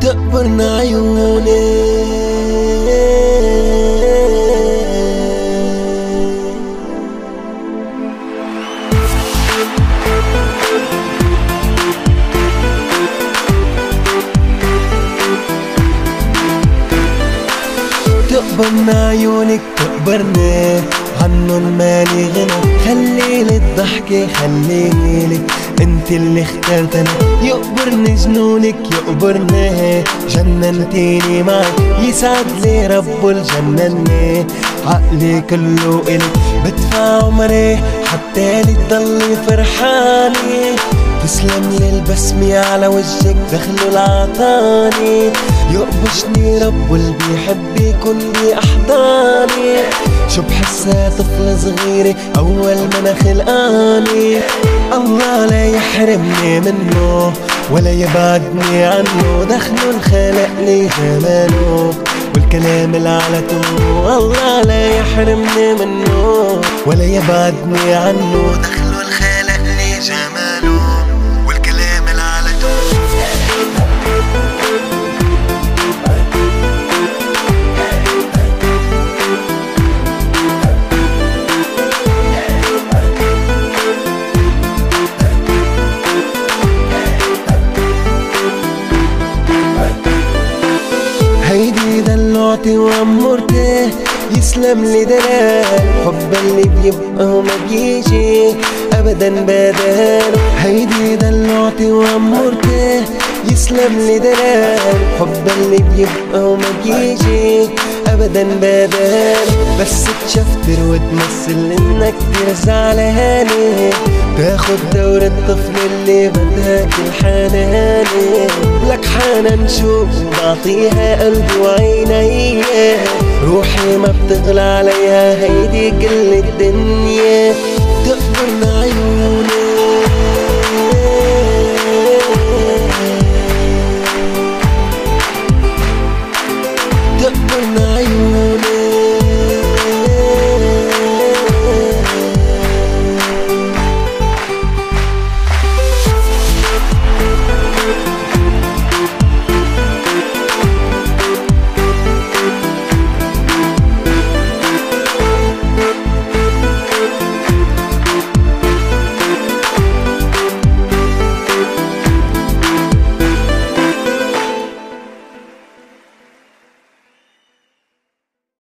تقبرنا عيوني. تقبرنا عيونك تقبرني، عنن مالي غنى، خليلي الضحكة خليلي انت اللي اخترتنا. يقبرني جنونك يقبرني، جننتيني معك يسعد لي رب الجنني. عقلي كله الك بدفع عمري حتى لي تضلي فرحاني. تسلم لي البسمة على وجهك دخله العطاني. يقبشني رب اللي بيحب يكون بأحضاني. شو بحسها طفلة صغيرة أول ما أنا خلقاني. الله لا يحرمني منه ولا يبعدني عنه، دخله الخلق لي جماله والكلام العلته. الله لا يحرمني منه ولا يبعدني عنه، دخله الخلق لي جماله والكلام العلته. هيدي دلوعتي وأمورتي يسلم لي دلال، حب اللي بيبقى وما بيجي أبدا بدال. هيدي دلوعتي وأمورتي يسلم لي دلال، حب اللي بيبقى وما بيجي أبدا بدال. بس تشفتر وتمثل إنك كتير زعلاني، تاخد دور الطفل اللي بدها كل حناني. لك حنان شوق بعطيها قلبي وعيني، روحي ما بتغلى عليها هيدي كل الدنيا. تقبرنا عيوني